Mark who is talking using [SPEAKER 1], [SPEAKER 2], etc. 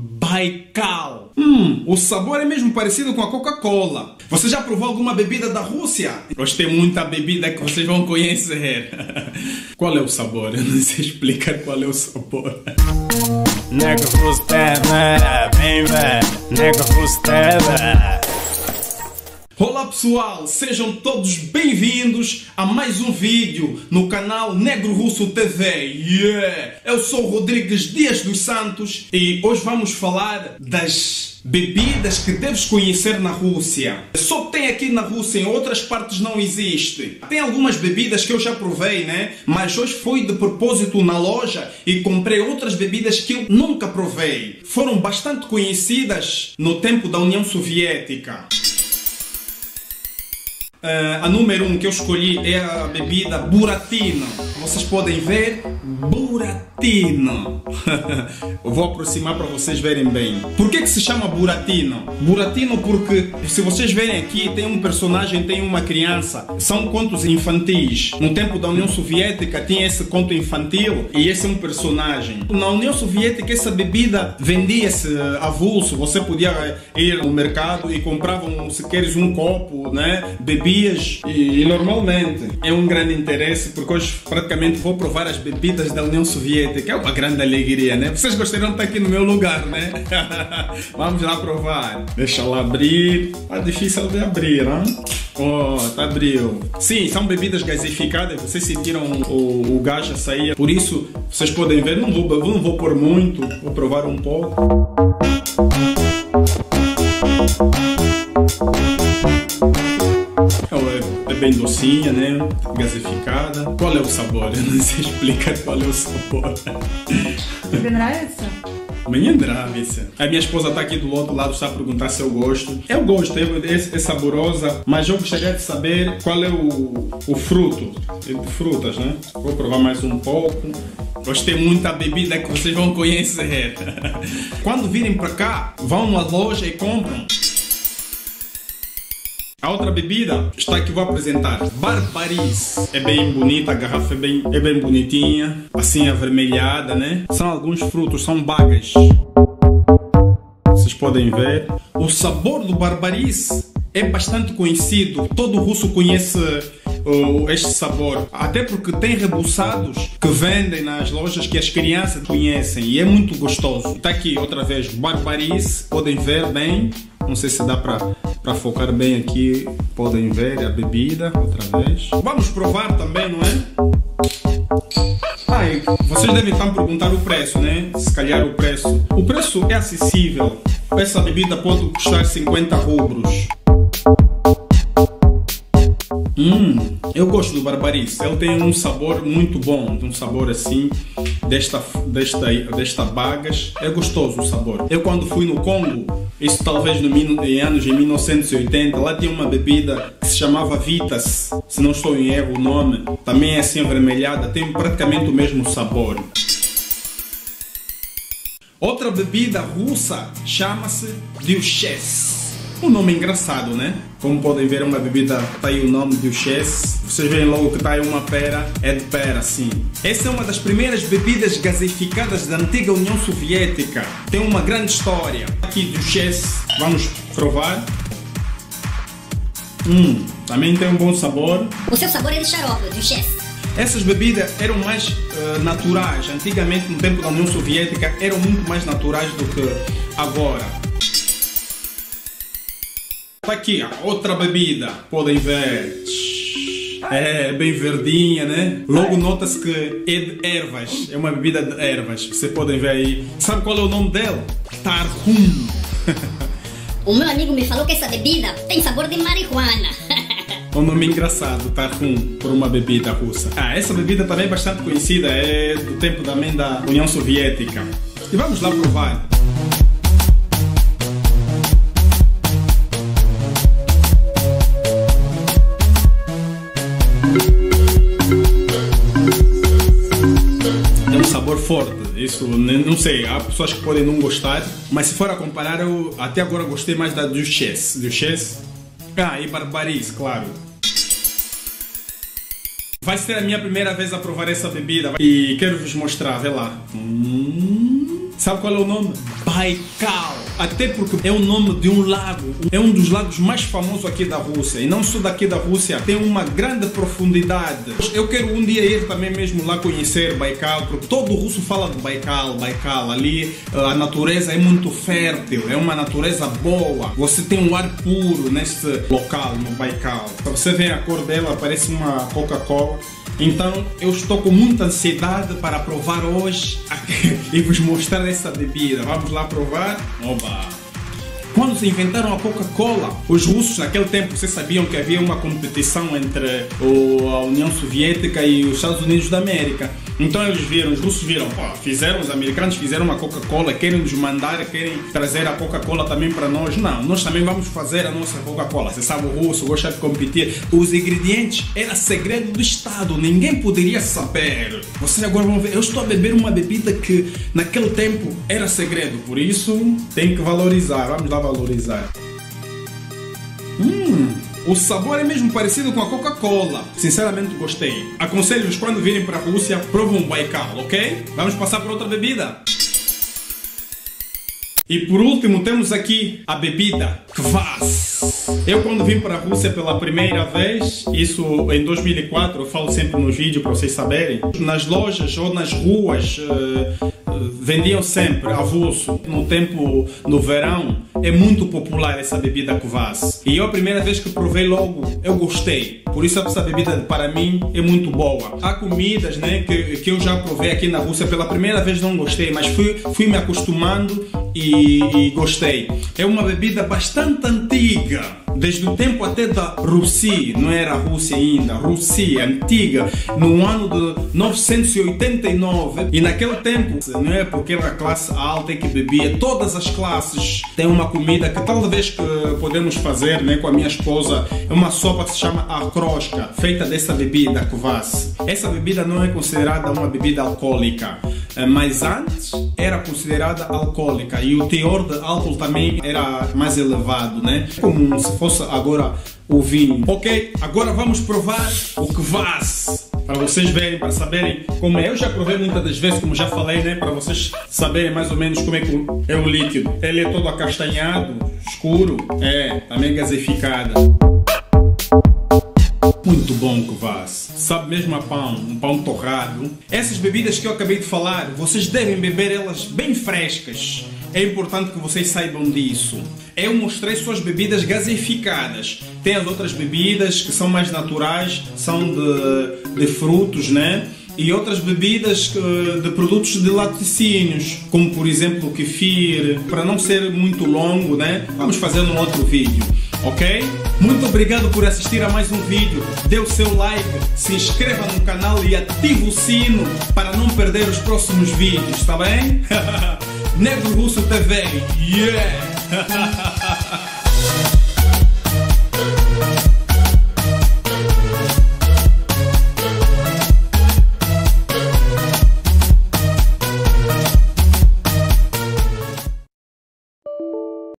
[SPEAKER 1] Baikal. O sabor é mesmo parecido com a Coca-Cola. Você já provou alguma bebida da Rússia? Gostei muito da bebida que vocês vão conhecer. Qual é o sabor? Eu não sei explicar qual é o sabor.
[SPEAKER 2] Negro Rusteva, bem velho, Negro Rusteva.
[SPEAKER 1] Olá pessoal, sejam todos bem-vindos a mais um vídeo no canal Negro Russo TV. Eu sou o Rodrigues Dias dos Santos e hoje vamos falar das bebidas que deves conhecer na Rússia. Só tem aqui na Rússia, em outras partes não existe. Tem algumas bebidas que eu já provei, né? Mas hoje fui de propósito na loja e comprei outras bebidas que eu nunca provei. Foram bastante conhecidas no tempo da União Soviética. A número 1 que eu escolhi é a bebida Buratino. Vocês podem ver, Buratino. Eu vou aproximar para vocês verem bem. Por que se chama Buratino? Buratino porque, se vocês verem aqui, tem um personagem, tem uma criança. São contos infantis. No tempo da União Soviética tinha esse conto infantil e esse é um personagem. Na União Soviética essa bebida vendia-se avulso. Você podia ir no mercado e compravam, se queres, um copo, né? Bebidas e normalmente é um grande interesse porque hoje praticamente vou provar as bebidas da União Soviética. É uma grande alegria, né? Vocês gostariam de estar aqui no meu lugar, né? Vamos lá provar. Deixa lá abrir. Tá difícil de abrir, né? Oh, tá abriu. Sim, são bebidas gasificadas. Vocês sentiram o gás a sair. Por isso, vocês podem ver. Não vou pôr muito. Vou provar um pouco. É bem docinha, né? Gasificada. Qual é o sabor? Eu não sei explicar qual é o sabor.
[SPEAKER 3] Тебе нравится?
[SPEAKER 1] Мне нравится. A minha esposa está aqui do outro lado, está a perguntar se eu gosto. Eu gosto, é saborosa, mas eu gostaria de saber qual é o fruto. É de frutas, né? Vou provar mais um pouco. Gostei muito da bebida que vocês vão conhecer. Quando virem para cá, vão na loja e compram. A outra bebida está aqui, vou apresentar. Barbaris. É bem bonita, a garrafa é bem bonitinha. Assim avermelhada, né? São alguns frutos, são bagas. Vocês podem ver. O sabor do Barbaris é bastante conhecido. Todo russo conhece este sabor. Até porque tem rebuçados que vendem nas lojas que as crianças conhecem. E é muito gostoso. Está aqui outra vez Barbaris. Podem ver bem. Não sei se dá para focar bem aqui. Podem ver a bebida outra vez. Vamos provar também, não é? Vocês devem estar a perguntar o preço, né? Se calhar o preço. O preço é acessível. Essa bebida pode custar 50 rublos. Eu gosto do Barbaris. Ele tem um sabor muito bom, um sabor assim desta bagas. É gostoso o sabor. Eu quando fui no Congo, isso talvez em anos de 1980, lá tinha uma bebida que se chamava Vitas, se não estou em erro o nome. Também é assim avermelhada, tem praticamente o mesmo sabor. Outra bebida russa chama-se Duchesse. Um nome engraçado, né? Como podem ver, é uma bebida, tá aí o nome Duchesse. Vocês veem logo que tá aí uma pera, é de pera, sim. Essa é uma das primeiras bebidas gasificadas da antiga União Soviética. Tem uma grande história. Aqui Duchesse, vamos provar. Também tem um bom sabor.
[SPEAKER 4] O seu sabor é de xarope, Duchesse.
[SPEAKER 1] Essas bebidas eram mais naturais. Antigamente, no tempo da União Soviética, eram muito mais naturais do que agora. Tá aqui, outra bebida, podem ver. É bem verdinha, né? Logo nota-se que é de ervas, é uma bebida de ervas. Vocês podem ver aí. Sabe qual é o nome dela? Tarhun.
[SPEAKER 4] O meu amigo me falou que essa bebida tem sabor de marihuana.
[SPEAKER 1] Um nome engraçado, Tarhun, por uma bebida russa. Essa bebida também é bastante conhecida, é do tempo também da União Soviética. E vamos lá provar. Forte, isso não sei, há pessoas que podem não gostar, mas se for a comparar, eu até agora gostei mais da Duchesse. Duchesse? E Barbaris, claro. Vai ser a minha primeira vez a provar essa bebida e quero vos mostrar, vê lá. Sabe qual é o nome? Baikal. Até porque é o nome de um lago. É um dos lagos mais famosos aqui da Rússia. E não só daqui da Rússia, tem uma grande profundidade. Eu quero um dia ir também mesmo lá conhecer Baikal, porque todo russo fala de Baikal, Baikal. Ali a natureza é muito fértil, é uma natureza boa. Você tem um ar puro neste local, no Baikal. Você vê a cor dela, parece uma Coca-Cola. Então eu estou com muita ansiedade para provar hoje e vos mostrar essa bebida. Vamos lá provar? Oba! Quando se inventaram a Coca-Cola, os russos naquele tempo, vocês sabiam que havia uma competição entre a União Soviética e os Estados Unidos da América. Então eles viram, os russos viram, os americanos fizeram uma Coca-Cola, querem nos mandar, querem trazer a Coca-Cola também para nós. Não, nós também vamos fazer a nossa Coca-Cola. Você sabe, o russo gosta de competir. Os ingredientes era segredo do Estado, ninguém poderia saber. Vocês agora vão ver, eu estou a beber uma bebida que naquele tempo era segredo, por isso tem que valorizar. Vamos lá valorizar. O sabor é mesmo parecido com a Coca-Cola. Sinceramente gostei. Aconselho-vos, quando virem para a Rússia, provam um Baikal, ok? Vamos passar para outra bebida. E por último temos aqui a bebida Kvass. Eu quando vim para a Rússia pela primeira vez, isso em 2004, eu falo sempre nos vídeos para vocês saberem, nas lojas ou nas ruas vendiam sempre avulso. No tempo, no verão, é muito popular essa bebida Kvass. E eu a primeira vez que provei logo, eu gostei. Por isso essa bebida para mim é muito boa. Há comidas, né, que eu já provei aqui na Rússia, pela primeira vez não gostei, mas fui me acostumando e gostei. É uma bebida bastante antiga. Desde o tempo até da Rússia, não era a Rússia ainda, Rússia antiga, no ano de 989. E naquele tempo, não é porque era a classe alta que bebia, todas as classes têm uma comida que talvez que podemos fazer, né, com a minha esposa. É uma sopa que se chama arkroshka, feita dessa bebida Kvass. Essa bebida não é considerada uma bebida alcoólica, mas antes era considerada alcoólica e o teor de álcool também era mais elevado, né? Como se fosse agora o vinho. Ok, agora vamos provar o Kvass, para vocês verem, para saberem como é. Eu já provei muitas das vezes, como já falei, né? Para vocês saberem mais ou menos como é que é o líquido. Ele é todo acastanhado, escuro, também gasificada. Muito bom Kvass, sabe mesmo a pão, um pão torrado. Essas bebidas que eu acabei de falar, vocês devem beber elas bem frescas. É importante que vocês saibam disso. Eu mostrei só as bebidas gasificadas. Tem as outras bebidas que são mais naturais, são de frutos, né? E outras bebidas de produtos de laticínios, como por exemplo o kefir. Para não ser muito longo, né? Vamos fazer num outro vídeo. Ok? Muito obrigado por assistir a mais um vídeo. Dê o seu like, se inscreva no canal e ative o sino para não perder os próximos vídeos, tá bem? Negro Russo TV, yeah!